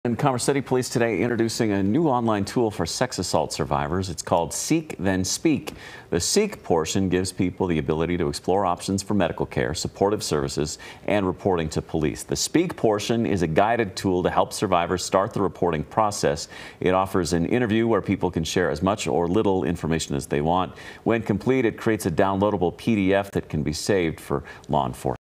In Commerce City, police today introducing a new online tool for sex assault survivors. It's called Seek Then Speak. The Seek portion gives people the ability to explore options for medical care, supportive services, and reporting to police. The Speak portion is a guided tool to help survivors start the reporting process. It offers an interview where people can share as much or little information as they want. When complete, it creates a downloadable PDF that can be saved for law enforcement.